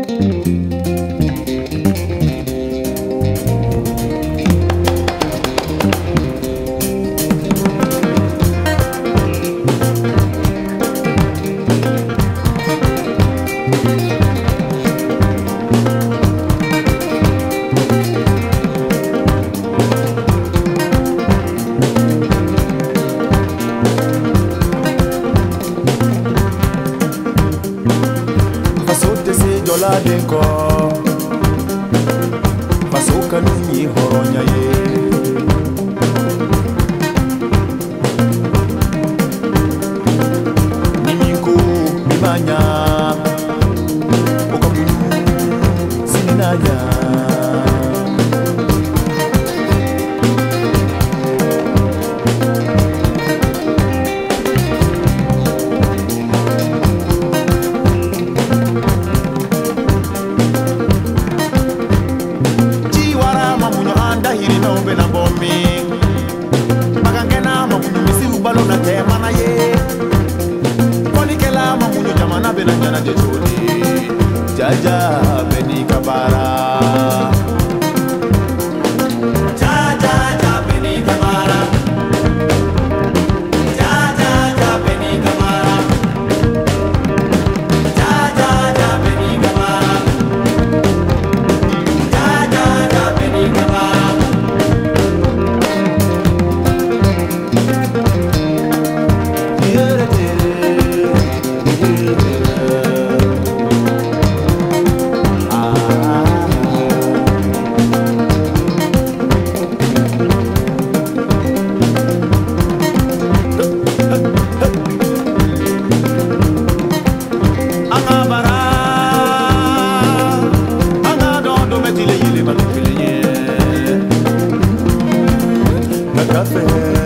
Denko Pasoka nunyi horonya ye Nimiko mimanya Okamunyu sininanya na bombi Magangena mamunyu misiru balo na tema na ye Konikela mamunyu jamana bena njana jecholi Jaja beni kabara Jaja beni kabara Jaja beni kabara Jaja beni kabara Jaja beni kabara Café